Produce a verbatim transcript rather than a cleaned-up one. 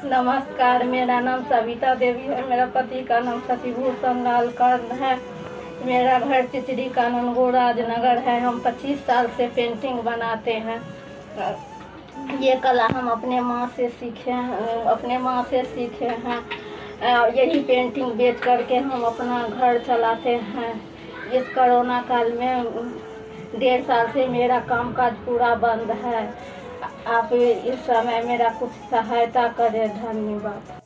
नमस्कार, मेरा नाम सविता देवी है। मेरा पति का नाम शशिभूषण लाल कर्ण है। मेरा घर चिचरी कानूनगो राजनगर है। हम पच्चीस साल से पेंटिंग बनाते हैं। ये कला हम अपने माँ से सीखे हैं अपने माँ से सीखे हैं। यही पेंटिंग बेच करके हम अपना घर चलाते हैं। इस कोरोना काल में डेढ़ साल से मेरा कामकाज पूरा बंद है। आप इस समय मेरा कुछ सहायता करें, धन्यवाद।